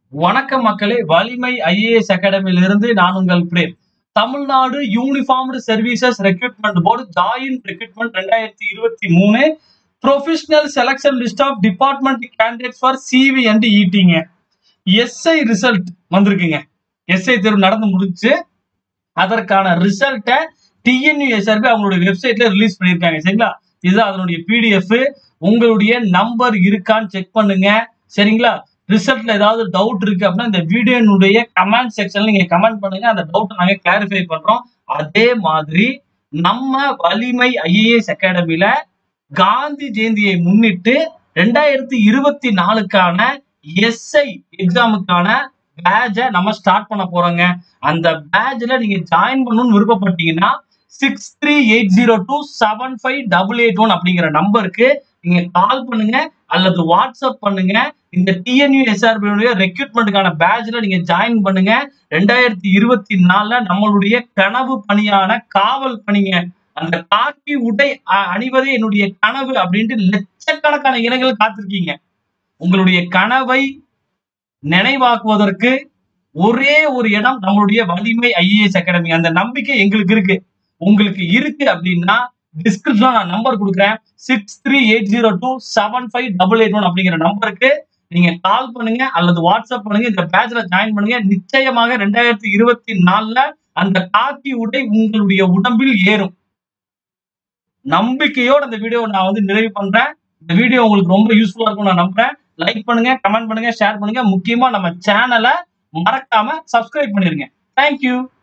வணக்கம் மக்களே, வலிமை ஐஏஎஸ் அகாடமியிலிருந்து நான் உங்கள் Prem. Tamil Nadu uniformed services recruitment board joint recruitment 2023 professional selection list of department candidates for CV and ஈட்டிங்க. எஸ்ஐ ரிசல்ட் வந்திருக்குங்க. எஸ்ஐ தேர்வு நடந்து முடிச்சு அதற்கான ரிசல்ட்டை டிஎன்யூஎஸ்ஆர்பி அவங்களுடைய வெப்சைட்ல ரிலீஸ் பண்ணியிருக்காங்க. சரிங்களா, இதுதான் அதனுடைய பிடிஎஃப். உங்களுடைய நம்பர் இருக்கான்னு செக் பண்ணுங்க. சரிங்களா, ரிசல்ட்ல ஏதாவது டவுட் இருக்கு அப்படின்னா இந்த வீடியோனுடைய கமெண்ட் செக்ஷன்ல நீங்க கமெண்ட் பண்ணுங்க. அந்த டவுட் நாங்க கிளாரிஃபை பண்றோம். அதே மாதிரி நம்ம வலிமை ஐஏஎஸ் அகாடமியில காந்தி ஜெயந்தியை முன்னிட்டு 2024க்கான எஸ்ஐ எக்ஸாமுக்கான பேட்சை நம்ம ஸ்டார்ட் பண்ண போறோங்க. அந்த பேட்ச்ல நீங்க ஜாயின் பண்ணணும்னு விருப்பப்பட்டீங்கன்னா 6380275881 அப்படிங்கிற நம்பருக்கு நீங்க கால் பண்ணுங்க அல்லது வாட்ஸ்அப் பண்ணுங்க. இந்த டிஎன்யூஎஸ்ஆர்பியுடைய ரெக்ரூட்மெண்ட்டுக்கான பேட்ச்ல நீங்க ஜாயின் பண்ணுங்க. 2024 நம்மளுடைய கனவு பணியான காவல் பணிங்க. அந்த காக்கி உடை அணிவதே என்னுடைய கனவு அப்படின்ட்டு லட்சக்கணக்கான இளைஞர்கள் காத்திருக்கீங்க. உங்களுடைய கனவை நினைவாக்குவதற்கு ஒரே ஒரு இடம் நம்மளுடைய வலிமை ஐஏஎஸ் அகாடமி. அந்த நம்பிக்கை எங்களுக்கு இருக்கு. உங்களுக்கு இருக்கு அப்படின்னா டிஸ்கிரிப்ஷன்ல நான் நம்பர் கொடுக்குறேன். 6380275881 அப்படிங்கிற நம்பருக்கு நீங்க கால் பண்ணுங்க அல்லது வாட்ஸ்அப் பண்ணுங்க. இந்த பேட்ச்ல ஜாயின் பண்ணுங்க. நிச்சயமாக 2024 அந்த காக்கி உடை உங்களுடைய உடம்பில் ஏறும். நம்பிக்கையோட இந்த வீடியோ நான் நிறைவு பண்றேன். இந்த வீடியோ உங்களுக்கு ரொம்ப யூஸ்ஃபுல்லா இருக்கும் நான் நம்புறேன். லைக் பண்ணுங்க, கமெண்ட் பண்ணுங்க, ஷேர் பண்ணுங்க. முக்கியமா நம்ம சேனலை மறக்காம சப்ஸ்கிரைப் பண்ணிருங்க. தேங்க்யூ.